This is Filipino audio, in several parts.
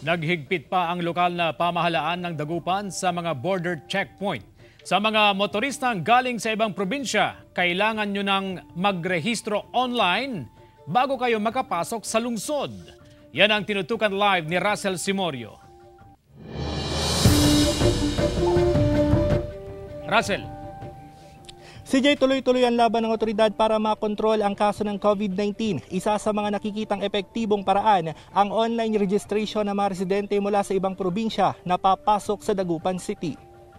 Naghigpit pa ang lokal na pamahalaan ng Dagupan sa mga border checkpoint. Sa mga motoristang galing sa ibang probinsya, kailangan nyo nang magrehistro online bago kayo makapasok sa lungsod. Yan ang tinutukan live ni Russell Simorio. Russell. CJ, tuloy-tuloy ang laban ng otoridad para makontrol ang kaso ng COVID-19. Isa sa mga nakikitang epektibong paraan ang online registration ng mga residente mula sa ibang probinsya na papasok sa Dagupan City.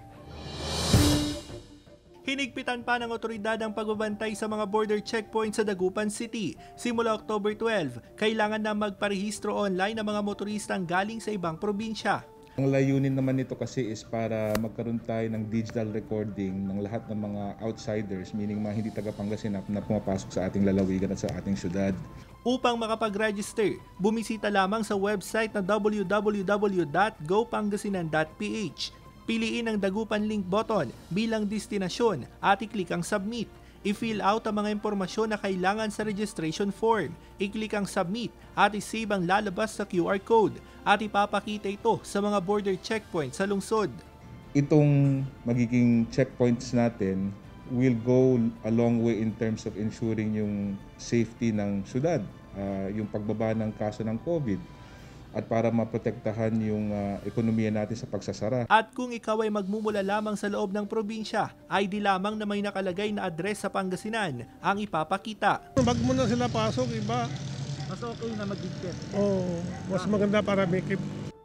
Hinigpitan pa ng otoridad ang pagbabantay sa mga border checkpoints sa Dagupan City. Simula October 12, kailangan na magparehistro online ang mga motoristang galing sa ibang probinsya. Ang layunin naman nito kasi is para magkaroon tayo ng digital recording ng lahat ng mga outsiders, meaning mga hindi taga-Pangasinan na pumapasok sa ating lalawigan at sa ating syudad. Upang makapag-register, bumisita lamang sa website na www.gopangasinan.ph. Piliin ang Dagupan link button bilang destinasyon at i-click ang submit. I-fill out ang mga impormasyon na kailangan sa registration form. I-click ang submit at i-save ang lalabas sa QR code at ipapakita ito sa mga border checkpoints sa lungsod. Itong magiging checkpoints natin will go a long way in terms of ensuring yung safety ng syudad, yung pagbaba ng kaso ng COVID, at para maprotektahan yung ekonomiya natin sa pagsasara. At kung ikaw ay magmumula lamang sa loob ng probinsya, ID lamang na may nakalagay na address sa Pangasinan ang ipapakita. Wag mo na sila pasok, iba. Mas okay na mag-higpit. Oo, mas maganda para make it.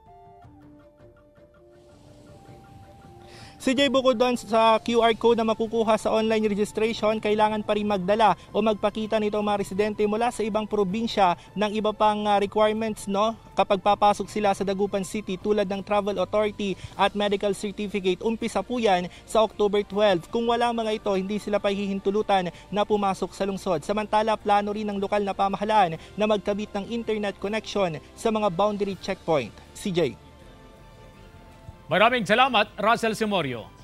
CJ, bukod doon sa QR code na makukuha sa online registration, kailangan pa rin magdala o magpakita nito mga residente mula sa ibang probinsya ng iba pang requirements, no? Kapag papasok sila sa Dagupan City tulad ng Travel Authority at Medical Certificate. Umpisa po yan sa October 12. Kung wala mga ito, hindi sila pahihintulutan na pumasok sa lungsod. Samantala, plano rin ng lokal na pamahalaan na magkabit ng internet connection sa mga boundary checkpoint. CJ. Maraming salamat, Russell Simorio.